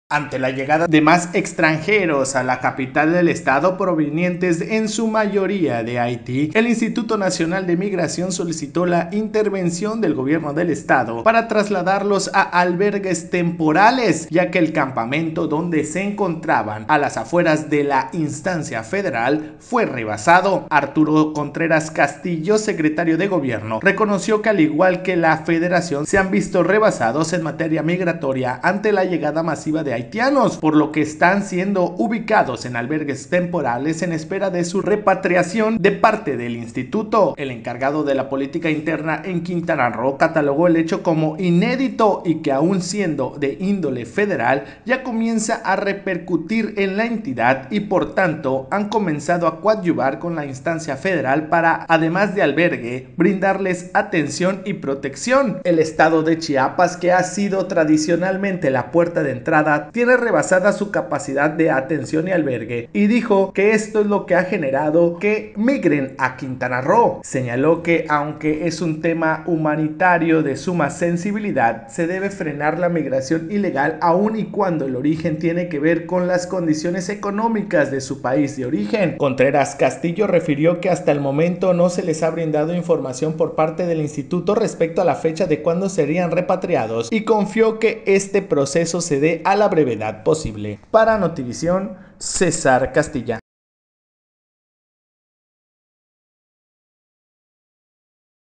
Ante la llegada de más extranjeros a la capital del estado provenientes en su mayoría de Haití, el Instituto Nacional de Migración solicitó la intervención del gobierno del estado para trasladarlos a albergues temporales, ya que el campamento donde se encontraban a las afueras de la instancia federal fue rebasado. Arturo Contreras Castillo, secretario de gobierno, reconoció que al igual que la federación se han visto rebasados en materia migratoria ante la llegada masiva de haitianos, por lo que están siendo ubicados en albergues temporales en espera de su repatriación de parte del instituto. El encargado de la política interna en Quintana Roo catalogó el hecho como inédito y que aún siendo de índole federal ya comienza a repercutir en la entidad y por tanto han comenzado a coadyuvar con la instancia federal para, además de albergue, brindarles atención y protección. El estado de Chiapas, que ha sido tradicionalmente la puerta de entrada, tiene rebasada su capacidad de atención y albergue, y dijo que esto es lo que ha generado que migren a Quintana Roo. Señaló que aunque es un tema humanitario de suma sensibilidad, se debe frenar la migración ilegal aun y cuando el origen tiene que ver con las condiciones económicas de su país de origen. Contreras Castillo refirió que hasta el momento no se les ha brindado información por parte del instituto respecto a la fecha de cuándo serían repatriados y confió que este proceso se dé a la brevedad posible. Para Notivisión, César Castilla.